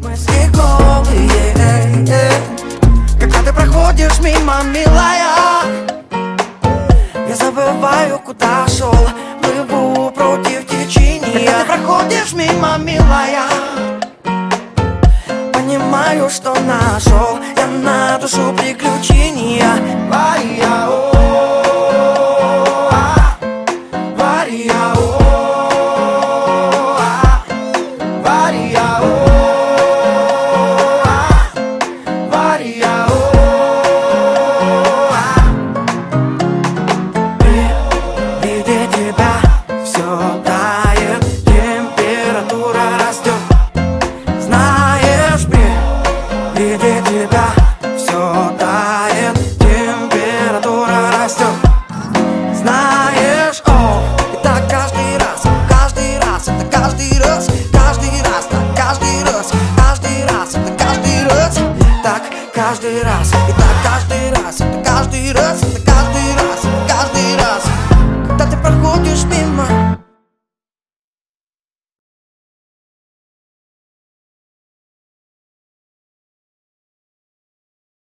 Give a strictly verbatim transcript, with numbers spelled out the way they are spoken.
мысли голые, эй, эй. Когда ты проходишь мимо, милая, я забываю, куда шел, плыву против течения. Когда ты проходишь мимо, милая, понимаю, что нашел я на душу приключения. Вария, о, а, Вария, о, а, Вария, о, а, Вария, о, а. При виде тебя все тает, температура растет. Знаешь, при виде тебя все тает, температура растет. Знаешь, о, и так каждый раз, каждый раз, это каждый раз, каждый раз, так каждый раз, каждый раз, это каждый раз, так каждый раз, и так каждый раз, это каждый раз, это каждый раз, каждый раз.